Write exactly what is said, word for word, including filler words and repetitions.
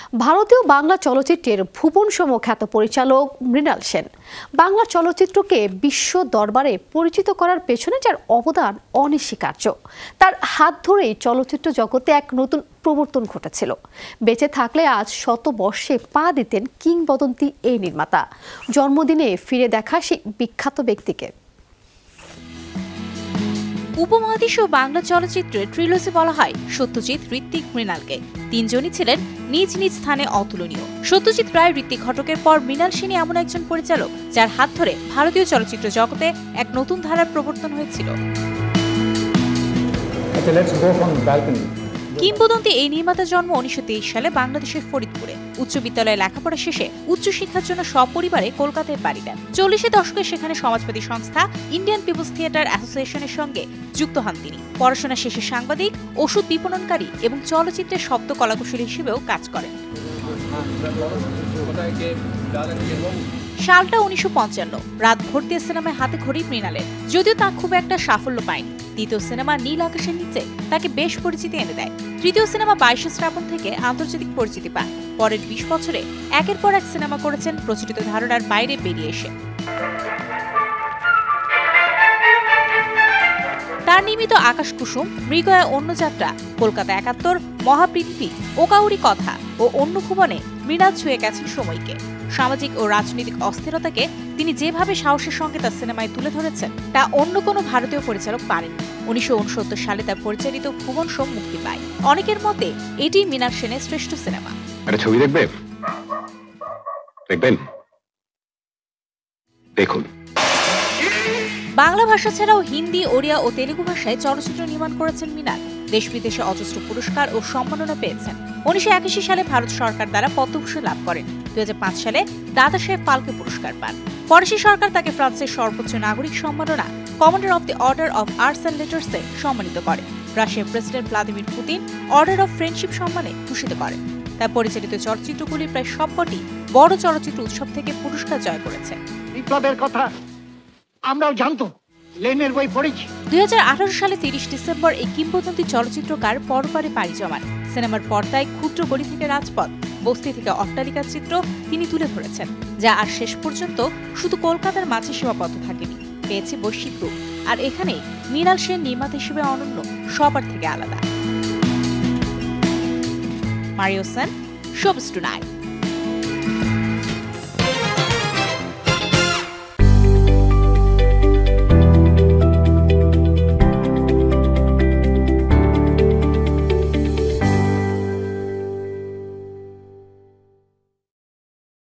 ভারতীয় বাংলা চলচ্চিত্রের ভুবন সম খ্যাত পরিচালক মৃণাল সেন বাংলা চলচ্চিত্রকে বিশ্ব দরবারে পরিচিত করার পেছনে যার অবদান অনস্বীকার্য। তার হাত ধরেই চলচ্চিত্র জগতে এক নতুন প্রবর্তন ঘটেছিল। বেঁচে থাকলে আজ শত বর্ষে পা দিতেন কিংবদন্তি এই নির্মাতা। জন্মদিনে ফিরে দেখা সেই বিখ্যাত ব্যক্তিকে। উপমহাদেশীয় বাংলা চলচ্চিত্রের ট্রিলজি বলা হয় সত্যজিৎ, ঋত্বিক, মৃণালকে। তিনজনই ছিলেন নিজ নিজ স্থানে অতুলনীয়। সত্যজিৎ রায়, ঋত্বিক ঘটকের পর মৃণাল সেনই এমন একজন পরিচালক যার হাত ধরে ভারতীয় চলচ্চিত্র জগতে এক নতুন ধারার প্রবর্তন হয়েছিল। কিংবদন্তি এই নির্মাতার জন্ম উনিশশো তেইশ সালে বাংলাদেশের ফরিদপুরে। উচ্চ বিদ্যালয়ে লেখাপড়া শেষে উচ্চশিক্ষার জন্য সপরিবারে কলকাতায় পাড়ি দেন। চল্লিশের দশকে সেখানে সমাজবাদী সংস্থা ইন্ডিয়ান পিপলস থিয়েটার অ্যাসোসিয়েশনের সঙ্গে যুক্ত হন তিনি। পড়াশোনা শেষে সাংবাদিক, ওষুধ বিপণনকারী এবং চলচ্চিত্রের শব্দ কলাকুশলী হিসেবেও কাজ করেন। সালটা উনিশশো পঞ্চান্ন। রাত ভর্তি সিনেমায় হাতে খড়ি মৃণালের। যদিও তা খুব একটা সাফল্য পায়নি। দ্বিতীয় সিনেমা নীল আকাশের নিচে তাকে বেশ পরিচিতি এনে দেয়। তৃতীয় সিনেমা বাইশে শ্রাবণ থেকে আন্তর্জাতিক পরিচিতি পান। পরের বিশ বছরে একের পর এক সিনেমা করেছেন প্রচলিত ধারণার বাইরে বেরিয়ে এসে। তার নির্মিত আকাশ কুসুম, মৃগয়া, অন্য যাত্রা, কলকাতা একাত্তর, মহাপৃথিবী, ওকাউরি কথা ও অন্য ভুবনে মৃণাল ছুঁয়ে গেছেন সময়কে। সামাজিক ও রাজনৈতিক অস্থিরতাকে তিনি যেভাবে সাহসের সঙ্গে তার সিনেমায় তুলে ধরেছেন তা অন্য কোনো ভারতীয় পরিচালক পারেননি। উনিশশো উনসত্তর সালে তার পরিচালিত ভুবন সোম মুক্তি পায়। অনেকের মতে এটি মৃণাল সেনের শ্রেষ্ঠ সিনেমা। ছবি দেখবে দেখবেন দেখুন। বাংলা ভাষা ছাড়াও হিন্দি, ওড়িয়া ও তেলুগু ভাষায় চলচ্চিত্র নির্মাণ করেছেন মৃণাল। দেশ বিদেশে অজস্র পুরস্কার ও সম্মাননা পেয়েছেন। উনিশশো একাশি সালে ভারত সরকার দ্বারা পদ্মভূষণ লাভ করেন। দুই হাজার পাঁচ সালে দাদা সাহেব ফালকে পুরস্কার পান। ফরাসি সরকার তাকে ফ্রান্সের সর্বোচ্চ নাগরিক সম্মাননা Commander of the Order of Arts and লেটার্সে সম্মানিত করে। রাশিয়ার president Vladimir Putin Order of Friendship সম্মানে ভূষিত করেন। তার পরিচালিত চলচ্চিত্রগুলির প্রায় সবকটি বড় চলচ্চিত্র উৎসব থেকে পুরস্কার জয় করেছে। বিপ্লবের কথা আমরাও জানতাম, লেনের বই পড়েছি। দুই হাজার আঠারো সালে তিরিশ ডিসেম্বর এই কিংবদন্তি চলচ্চিত্রকার পরপারে পাড়ি জমান। সিনেমার পর্দায় ক্ষুদ্র গলি থেকে রাজপথ, বস্তি থেকে অট্টালিকার চিত্র তিনি তুলে ধরেছেন, যা আর শেষ পর্যন্ত শুধু কলকাতার মাঝে সীমাবদ্ধ থাকেনি, পেয়েছে বৈশ্বিক রূপ। আর এখানেই মৃণাল সেন নির্মাতা হিসেবে অনন্য, সবার থেকে আলাদা। Mario Sen, Showbiz tonight.